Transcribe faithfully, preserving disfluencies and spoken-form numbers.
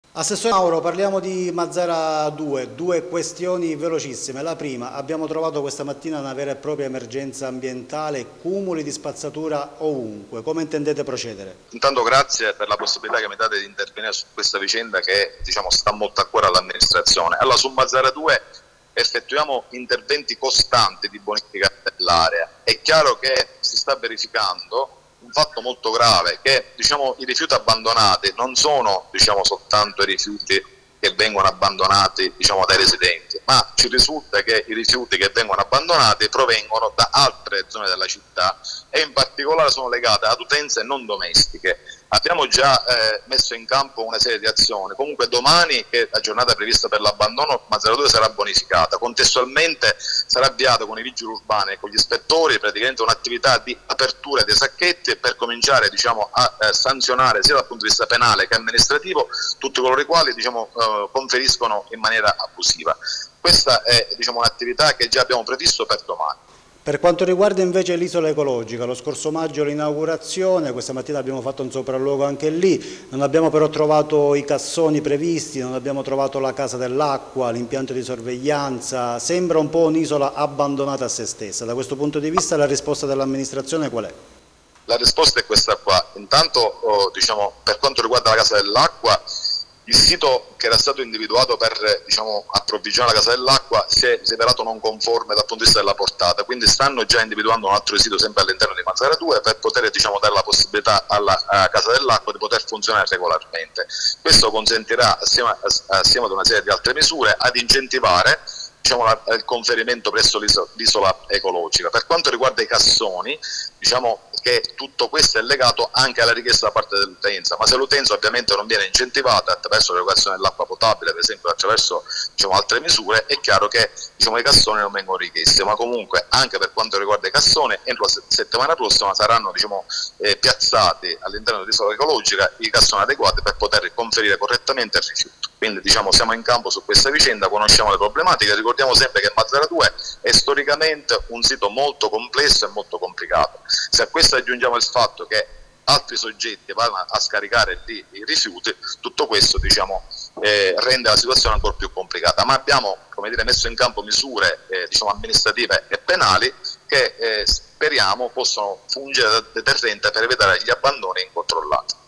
Assessore Mauro, parliamo di Mazara due, due questioni velocissime. La prima, abbiamo trovato questa mattina una vera e propria emergenza ambientale, cumuli di spazzatura ovunque. Come intendete procedere? Intanto grazie per la possibilità che mi date di intervenire su questa vicenda che diciamo, sta molto a cuore all'amministrazione. Allora, su Mazara due effettuiamo interventi costanti di bonifica dell'area. È chiaro che si sta verificando un fatto molto grave, che diciamo, i rifiuti abbandonati non sono diciamo, soltanto i rifiuti che vengono abbandonati diciamo, dai residenti, ma ci risulta che i rifiuti che vengono abbandonati provengono da altre zone della città e in particolare sono legate ad utenze non domestiche. Abbiamo già eh, messo in campo una serie di azioni, comunque domani, che è la giornata prevista per l'abbandono, Mazara due sarà bonificata, contestualmente sarà avviata con i vigili urbani e con gli ispettori praticamente un'attività di apertura dei sacchetti per cominciare diciamo, a eh, sanzionare sia dal punto di vista penale che amministrativo tutti coloro i quali diciamo, eh, conferiscono in maniera abusiva. Questa è diciamo, un'attività che già abbiamo previsto per domani. Per quanto riguarda invece l'isola ecologica, lo scorso maggio l'inaugurazione, questa mattina abbiamo fatto un sopralluogo anche lì, non abbiamo però trovato i cassoni previsti, non abbiamo trovato la casa dell'acqua, l'impianto di sorveglianza, sembra un po' un'isola abbandonata a se stessa. Da questo punto di vista la risposta dell'amministrazione qual è? La risposta è questa qua. Intanto oh, diciamo, per quanto riguarda la casa dell'acqua, il sito che era stato individuato per diciamo, approvvigionare la casa dell'acqua si è rivelato non conforme dal punto di vista della portata, quindi stanno già individuando un altro sito sempre all'interno di Mazara due per poter diciamo, dare la possibilità alla, alla casa dell'acqua di poter funzionare regolarmente. Questo consentirà, assieme, assieme ad una serie di altre misure, ad incentivare diciamo, la, il conferimento presso l'isola ecologica. Per quanto riguarda i cassoni, diciamo che tutto questo è legato anche alla richiesta da parte dell'utenza, ma se l'utenza ovviamente non viene incentivata attraverso l'erogazione dell'acqua potabile, per esempio attraverso diciamo, altre misure, è chiaro che diciamo, i cassoni non vengono richiesti, ma comunque anche per quanto riguarda i cassoni, entro la settimana prossima saranno diciamo, eh, piazzati all'interno dell'isola ecologica i cassoni adeguati per poter conferire correttamente il rifiuto. Quindi diciamo, siamo in campo su questa vicenda, conosciamo le problematiche, ricordiamo sempre che Mazara due è storicamente un sito molto complesso e molto complicato. Se a questo aggiungiamo il fatto che altri soggetti vanno a scaricare lì i rifiuti, tutto questo diciamo, eh, rende la situazione ancora più complicata, ma abbiamo come dire, messo in campo misure eh, diciamo, amministrative e penali che eh, speriamo possano fungere da deterrente per evitare gli abbandoni incontrollati.